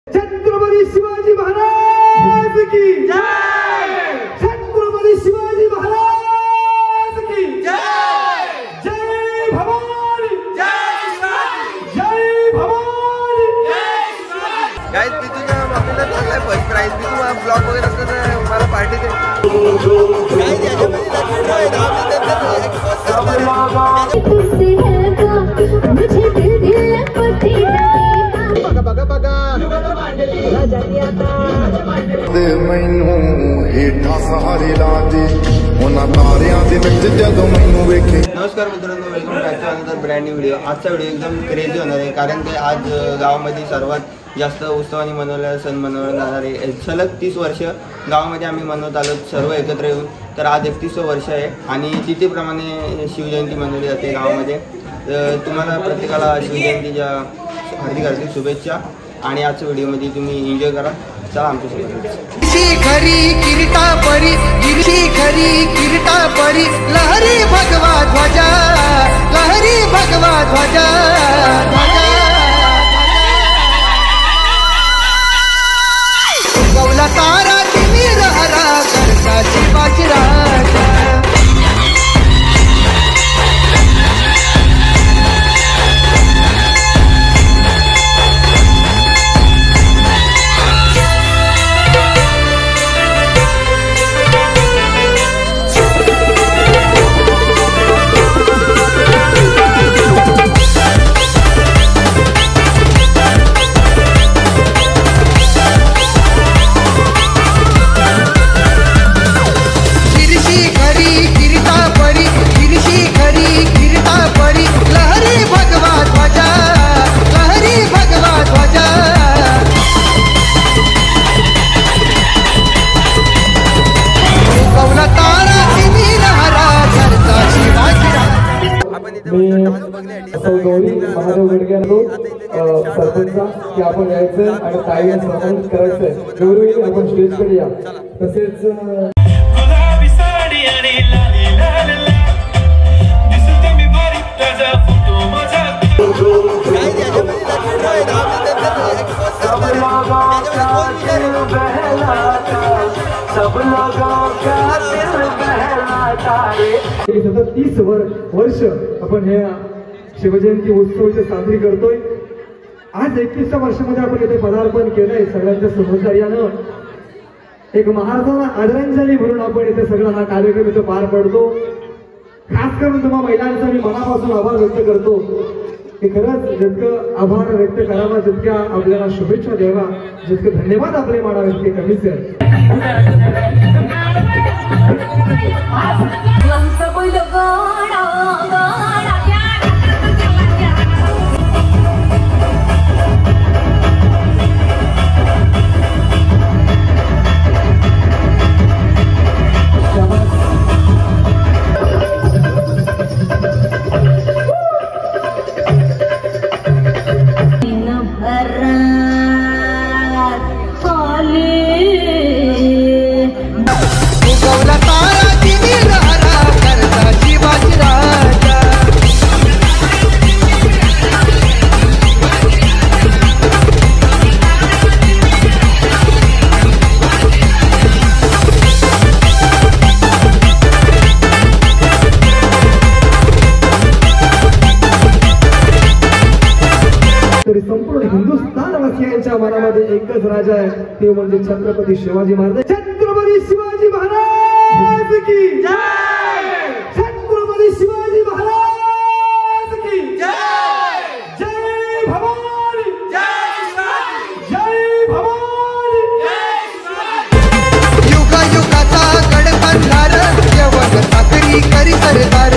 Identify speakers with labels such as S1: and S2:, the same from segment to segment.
S1: छत्रपती शिवाजी महाराज की जय। छत्रपती शिवाजी महाराज की जय। जय भवानी, जय शिवाजी, जय भवानी, जय शिवाजी।
S2: गाइस मी तुझा आपल्याला चांगला फर्स्ट प्राइज मी तुम्हाला ब्लॉग वगैरे असतं तर मला पार्टी दे। गाइस याच्यामध्ये दाखवतो आहे बघा बघा
S3: दे मैनू हेठा सहारे ला दे उन्हां तारियां दे विच जदों मैनू वेखे।
S2: नमस्कार मित्रांनो, welcome back to another brand new video. आजचा व्हिडिओ एकदम क्रेझी होणार आहे कारण की आज गावामध्ये सर्वात जास्त उत्सवाने मनवलेला सण मनवला जाणार आहे। सलग 30 वर्ष गावामध्ये आम्ही मनवत आलो सर्व एकत्र येऊन, तर आज 31वं वर्ष आहे आणि तिथीप्रमाणे शिवजयंती मनवली जाते गावामध्ये। तुम्हाला प्रत्येकाला शिवजयंतीच्या हार्दिक हार्दिक शुभेच्छा आणि आजच्या व्हिडिओमध्ये तुम्ही एन्जॉय करा। चला आमच्यासोबत।
S4: खरी किरीटा परी गिरशी खरी किरीटा परी लहरी भगवा ध्वजा, लहरी भगवा ध्वजा, ध्वजा गौला तारा तिमीर हरा करता शिवाजी राजा।
S1: सरपंचा की आपण यायचं आणि ताईला सन्मानित करायचंय। गौरवी आपण स्टेजकडे या। तसेच
S5: गुलाबी साडी आणि लाली लाल दिसते मी बरी ताजा फोटो माझा।
S2: गाइस याच्यामध्ये दाखवतो आहे
S1: सब लोगों का दिल बहलाता, सब लोगों का दिल बहलाता रे। सतत 30 वर्ष आपण हे शिवजयंती उत्सव साजरी करतोय। आज 31व्या वर्षामध्ये आपण इथे पदार्पण केलंय सगळ्यांच्या सहकार्यानं। एक महाराजांना आदरांजली म्हणून आपण इथे सगळा हा कार्यक्रम इथे पार पडतो। खास करून तुम्हा महिलांचा मी मनापासून आभार व्यक्त करतो की खरंच जितकं आभार व्यक्त करावा, जितक्या आपल्याला शुभेच्छा द्यावा, जितकं धन्यवाद आपले मानावे तितके कमीच आहे। संपूर्ण हिंदुस्थानवासियांच्या मनामध्ये एकच राजा आहे, ते म्हणजे छत्रपती शिवाजी महाराज। छत्रपती शिवाजी महाराज की जय। छत्रपती शिवाजी महाराज की जय। जय भवानी, जय शिवाजी, जय भवानी, जय शिवाजी।
S4: युगा युगाचा गडबंधार यवन साखरी करी सरदार।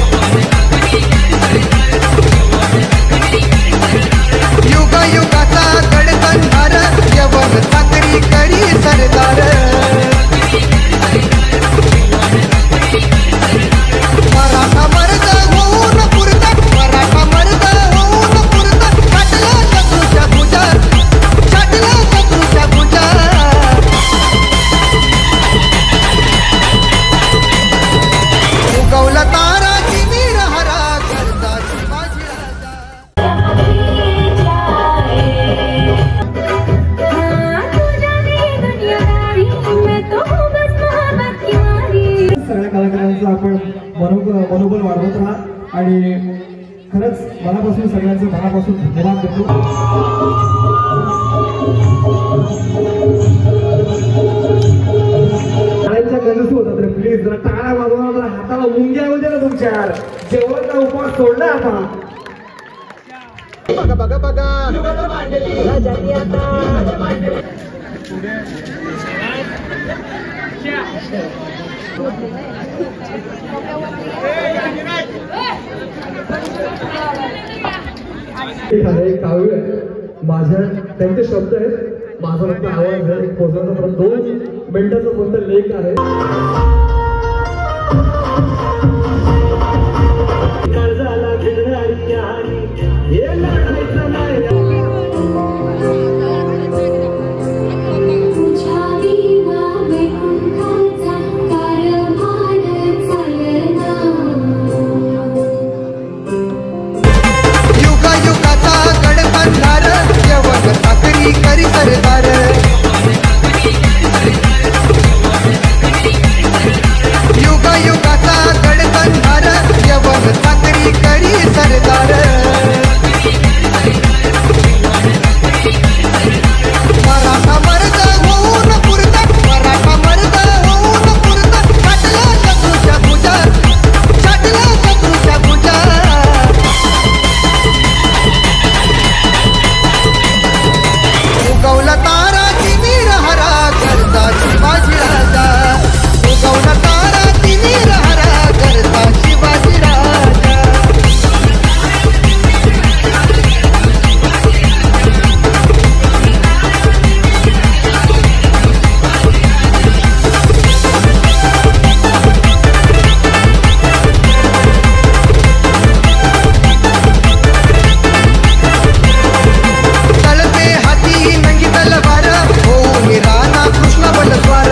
S4: युगा युगाचा गडबंधार यवन साखरी करी सरदार।
S1: मनोबल वाढवत राहा आणि खरंच मनापासून सगळ्यांचं मनापासून धन्यवाद देतो. टाळ्यांच्या गरज होता तर प्लीज जरा टाळ्या वाजवणार, जरा हाताला मुंग्या होते ना तुमच्या. जेवणाचा उपवास सोडला आता.
S2: बघा बघा बघा
S1: काव्य माझ्या त्यांचे शब्द आहेत, माझा फक्त आवाज आहे पोचवण्याचा. परत 2 मिनिटाचा फक्त लेख आहे. कर्जाला घेणारी हे लढायचं नाही.
S4: करी सरदार युगा युगाचा गडबंधार यवन साखरी करी सरदार. मराठा मर्द होऊन पुरता, मराठा मर्द होऊन पुरता, छाटला शत्रूच्या भुजा, छाटला शत्रूच्या भुजा. उगवला तारा तिमीर हरा करता शिवाजी राजा, उगवला तारा तिमीर हरा करता शिवाजी राजा. तळपे हाती नंगी तलवार होऊन राणा कृष्ण बलद्वार.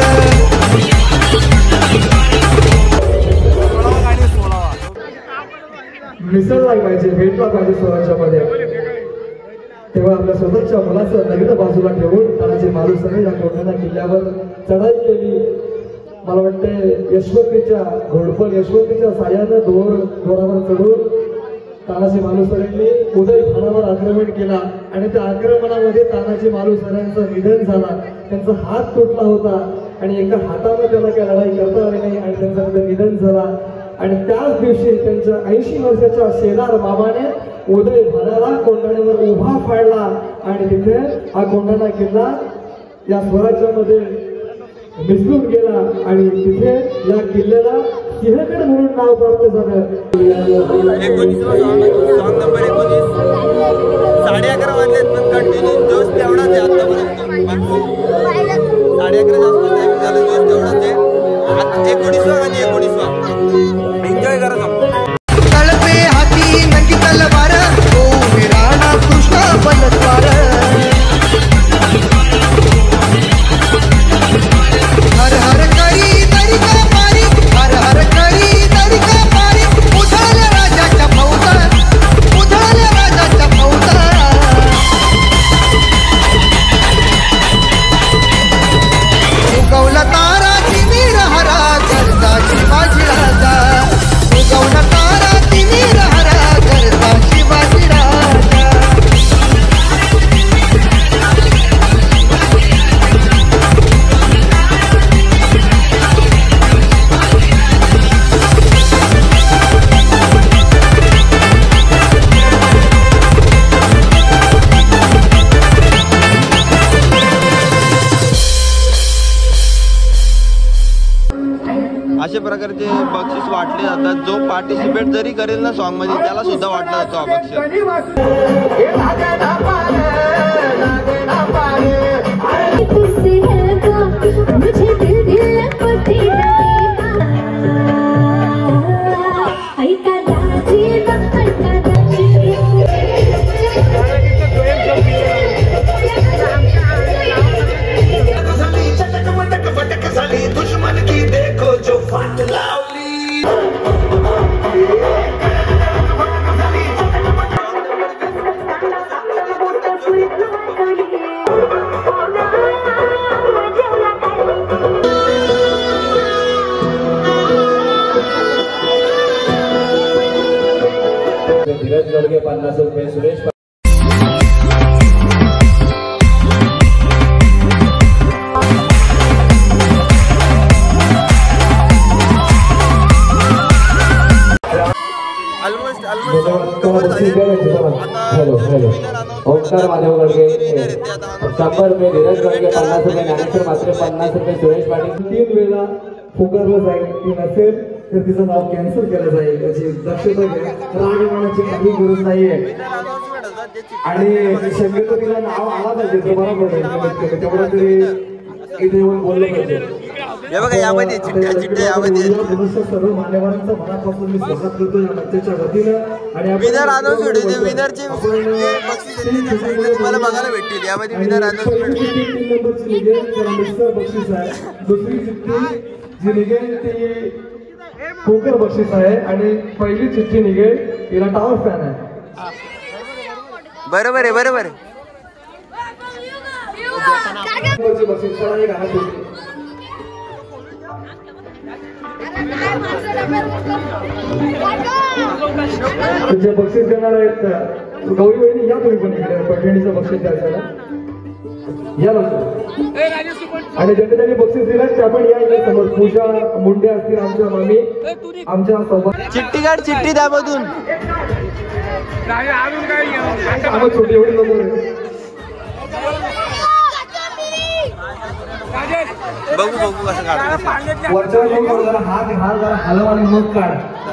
S1: मिसळला पाहिजे, भेटला पाहिजे स्वराज्यामध्ये. तेव्हा आपल्या स्वतःच्या मुलाचं नग्न बाजूला ठेवून तानाजी मालुसरे या कोंढाणा किल्ल्यावर चढाई केली. मला वाटते यशवंतीच्या घोडपण यशवंतीच्या साह्यानं दोरावर चढून तानाजी मालुसरेंनी उदय खानावर आक्रमण केला आणि त्या आक्रमणामध्ये तानाजी मालुसरेंचं निधन झाला. त्यांचा हात तुटला होता आणि एका हाताने त्याला काही लढाई करता आली नाही आणि त्यांचं तिथे निधन झाला. आणि त्याच दिवशी त्यांच्या 80 वर्षाच्या शेलार मामाने उदय भानाला कोंढाण्यावर उभा पाडला आणि तिथे हा कोंढाणा किल्ला या स्वराज्यामध्ये मिसळून गेला आणि तिथे या किल्ल्याला सिंहगड म्हणून नाव प्राप्त झालं.
S2: 19 सॉंग नंबर 19 11:30 वाजलेत पण कंटिन्यू जोश तेवढाच आहे आतापर्यंत. 11:30 आसपास टाइम झालं, जोश तेवढाच आहे. आता 19 आणि 19 एन्जॉय करा.
S4: तळपे हाती नंगी तलवार होऊन राणा कृष्ण बलद्वार. हर हर करी तरी का पारी, हर हर करी तरी का पारी. उधळल्या राजाच्या फौजा, उधळल्या राजाच्या फौजा. उगवला तारा तिमीर हरा करता शिवाजी राजा, उगवला तारा तिमीर हरा करता शिवाजी राजा.
S2: अशा प्रकारचे बक्षीस वाटले जातात. जो पार्टिसिपेट जरी करेल ना सॉन्ग मध्ये त्याला सुद्धा वाटला जातो हा बक्षीस.
S5: दुश्मन की देखो जो फाट लावली.
S1: गडगे 50 रुपये, सुरेश ओंकार माधव गडगे 100 रुपये, धीरज गडगे 50 रुपये, ज्ञानेश्वर मात्रे 50 रुपये, सुरेश पाटील
S6: 3 वेळा पुकारलं जाईल. ती नसेल तर तिचं नाव कॅन्सल केलं जाईल. याची दक्षता घ्या. राग येण्याची काही गरज नाहीये आणि शक्यतो तिला नाव आला पाहिजे तर बरा पडेल. तेवढं तरी इथे येऊन बोललं पाहिजे. सर्व मान्यवरांचं मनापासून मी स्वागत करतो या मंचाच्या वतीनं आणि
S2: तुम्हाला बघायला भेटतील. यामध्ये विनर
S6: मिक्सर बक्षीस आहे. दुसरी चिठ्ठी जी निघेल ती पोकर बक्षीस आहे आणि पहिली चिठ्ठी निघेल तिला टॉवर फॅन आहे.
S2: बरोबर आहे, बरोबर आहे.
S6: बक्षीस जे बक्षीस देणार आहेत गौरी वहिनी या तुम्ही पण इकडे पैठणीचं बक्षीस द्यायचं या आणि ज्यांनी त्यांनी बक्षीस दिलं त्या पण या इकडे समोर. पूजा मुंडे असतील आमच्या मामी आमच्या सोबत.
S2: चिठ्ठी काढ, चिठ्ठी द्या मधून.
S6: छोटी एवढी नंबर
S2: बघू बघू कसं काढ.
S6: वरच्या जरा हात जरा हलव आणि मग काढ.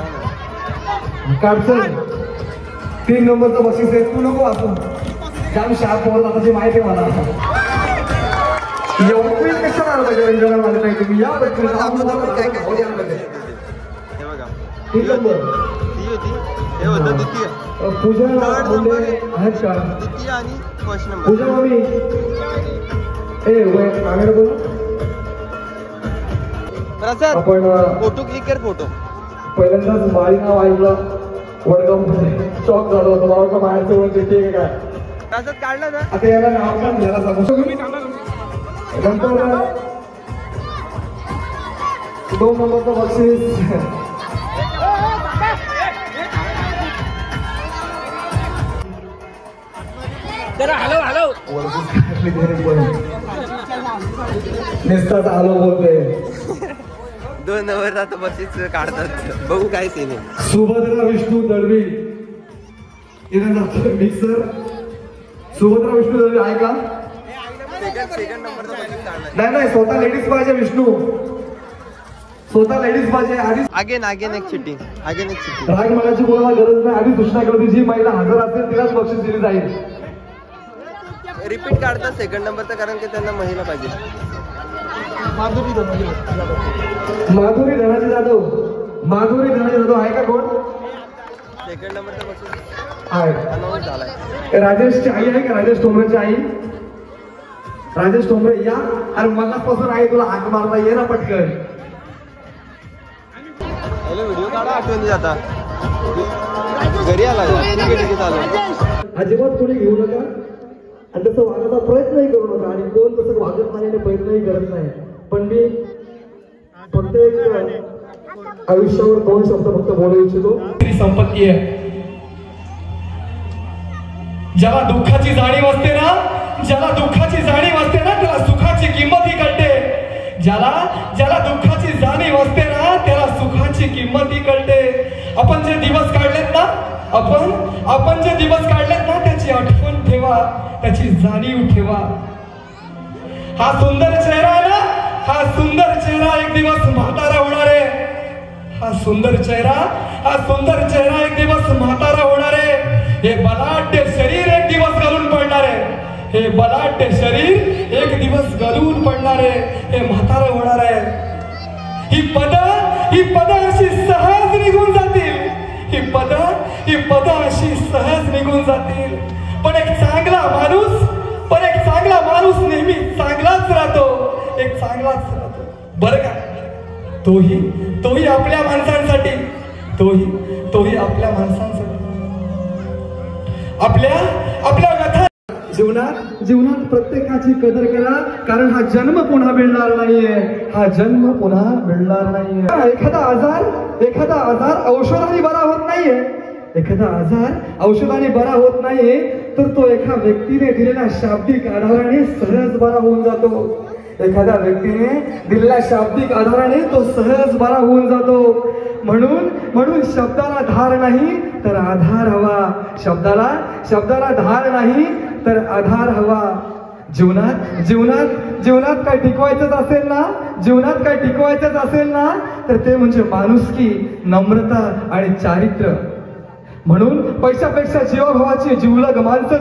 S6: काढ 3 नंबरचं बक्षीस आहे. तू नको वाचून जाम शार्प होत आता माहिती आहे मला. एवढं कशाला आलं पाहिजे रंजना मला नाही. तुम्ही या बक्षीस
S2: हे बघा,
S6: 3 नंबर
S2: हे होतं द्वितीय,
S6: पूजा मुंडे आहेत का?
S2: द्वितीय आणि फर्स्ट नंबर.
S6: पूजा मामी ए वय मागेला बोल.
S2: प्रसाद
S6: आपण
S2: फोटो क्लिक कर. फोटो
S6: पहिल्यांदाच माळी नाव ऐकलं वडगाव मध्ये शॉक झालं होतं. मला बाहेरचं म्हणजे ठीक आहे काय
S2: प्रसाद काढला ना.
S6: आता याला नाव पण घ्यायला सांगू. नंतर 2 नंबरचं बक्षीस नेसतात आलो बोलते.
S2: 2 नंबर आता बक्षीस काढतात. बघू काय सीन आहे.
S6: सुभद्रा विष्णू दळवी मिक्सर. सुभद्रा विष्णू दळवी आहे का?
S2: सेकंड नंबरचा बक्षीस काढला.
S6: नाही स्वतः लेडीज पाहिजे. विष्णू स्वतः लेडीज पाहिजे. आधीच
S2: अगेन एक चिठ्ठी, अगेन एक चिठ्ठी.
S6: राग मनाची बोलायला गरज नाही. आधी सूचना केली जी महिला हजर असेल तिलाच बक्षीस दिली जाईल.
S2: रिपीट काढतात सेकंड नंबरचा, कारण की त्यांना महिला पाहिजे.
S6: माधुरी धनाजी जाधव. माधुरी धनाजी जाधव आहे का कोण?
S2: सेकंड नंबरचा बक्षीस
S6: आहे.
S2: अनाऊन्स झालाय.
S6: राजेशची आई आहे का? राजेश टोंबरेची आई. राजेश टोंबरे या. अरे मगापासून आहे तुला हाक मारता ये ना पटकन.
S2: व्हिडिओ काढा. आठवणी जाता घरी आला चालू.
S6: अजिबात कोणी घेऊ नका आणि तसं वागण्याचा प्रयत्नही करू नका आणि कोण तसं वागत नाही आणि प्रयत्नही करत नाही. पण मी फक्त एक आयुष्यावर 2 शब्द फक्त बोलू इच्छितो. संपत्ती आहे. ज्याला दुःखाची जाणीव असते ना, ज्याला दुःखाची जाणीव असते ना त्याला सुखाची किंमतही कळते. ज्याला दुःखाची जाणीव असते ना त्याला सुखाची किंमतही कळते. आपण जे दिवस काढलेत ना, आपण जे दिवस काढलेत ना त्याची आठवण ठेवा, त्याची जाणीव ठेवा. हा सुंदर चेहरा आहे ना, हा सुंदर चेहरा एक दिवस म्हातारा होणार आहे. हा सुंदर चेहरा एक दिवस म्हातारा होणार आहे. हे बलाढ्य शरीर एक दिवस गळून पडणार आहे. हे बलाढ्य शरीर एक दिवस गळून पडणार आहे. हे म्हातारा होणार आहे. ही पद अशी सहज निघून जातील. ही पद अशी सहज निघून जातील. पण एक चांगला माणूस नेहमी चांगलाच राहतो. एक चांगलाच राहतो बरं का. तोही आपल्या माणसांसाठी. तोही आपल्या माणसांसाठी. आपल्या व्यथा जीवनात प्रत्येकाची कदर करा, कारण हा जन्म पुन्हा मिळणार नाहीये. एखादा आजार औषधाने बरा होत नाहीये.
S1: एखादा आजार औषधाने बरा होत नाही तर तो एका व्यक्तीने दिलेल्या शाब्दिक आधाराने सहज बरा होऊन जातो. एखाद्या व्यक्तीने दिलेल्या शाब्दिक आधाराने तो सहज बरा होऊन जातो. म्हणून शब्दाला धार नाही तर आधार हवा. शब्दाला धार नाही तर आधार हवा. जीवनात काय टिकवायचंच असेल ना तर ते म्हणजे माणुसकी, नम्रता आणि चारित्र्य. म्हणून पैशापेक्षा जीवाभावाची जिवलग माणसं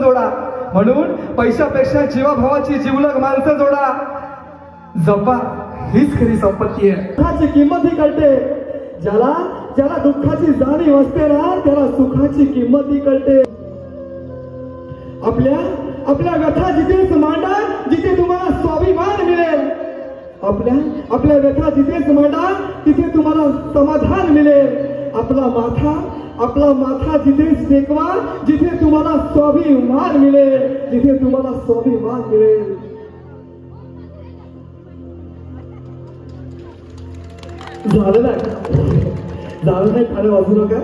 S1: जोडा. जपा, हीच खरी संपत्ती आहे. दुःखाची किंमतही कळते. ज्याला दुःखाची जाणीव असते ना त्याला सुखाची किंमतही कळते. आपल्या व्यथा जिथेच मांडा जिथे तुम्हाला स्वाभिमान मिळेल. आपल्या व्यथा जिथेच मांडा तिथे तुम्हाला समाधान मिळेल. आपला माथा जिथेच टेकवा जिथे तुम्हाला स्वाभिमान मिळेल. झालं नाही खाणं वाजू नका.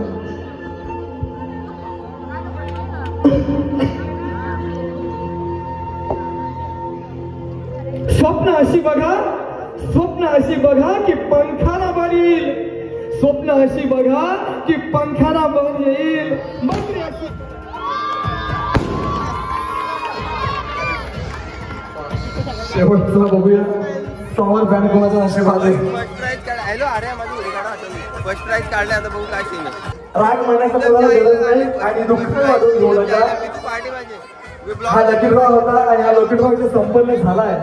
S1: स्वप्न अशी बघा की पंखाला बळ येईल. शेवटचा बघूया पॉवर बँड कोणाचा आशीर्वाद आहे.
S2: फर्स्ट प्राइज काढले आता बघू काय सीन आहे.
S1: राग मानायचा कोणाला गरज नाही आणि दुःख वाढून घेऊ नका. हा लकी ड्रॉ होता आणि हा लकी ड्रॉ संपन्न झालाय.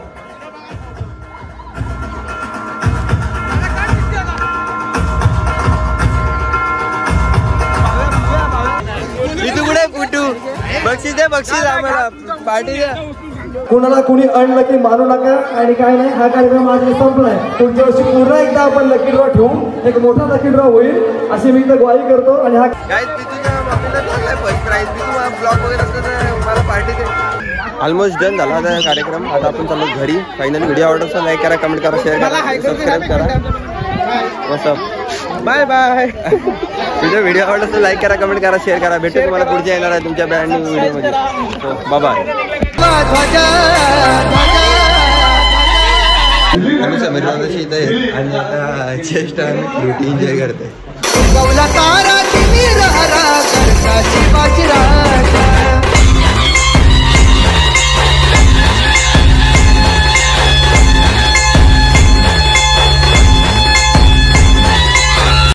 S2: बक्षीस आम्हाला पार्टी द्या.
S1: कोणाला कोणी अनलकी मानू नका. आणि काय नाही, हा कार्यक्रम आज संपलाय. पुढच्या वर्षी पुन्हा एकदा आपण लकी ड्रॉ ठेवू. एक मोठा लकी ड्रॉ होईल अशी मी इथं ग्वाही करतो. आणि हा
S2: ऑलमोस्ट डन झाला आता कार्यक्रम. आता आपण चाललो घरी. फायनल व्हिडिओ आवडला लाईक करा, कमेंट करा, शेअर करा, सबस्क्राईब करा. मस्त बाय बाय. व्हिडिओ आवडला लाईक करा, कमेंट करा, शेअर करा. भेटू तुम्हाला पुढच्या येणार आहे तुमच्या ब्रँड न्यू व्हिडिओमध्ये. Bye bye. आम्ही समीर दादाशी इथं आहे आणि आता चेस्ट आणि फ्रुटी एन्जॉय करतोय.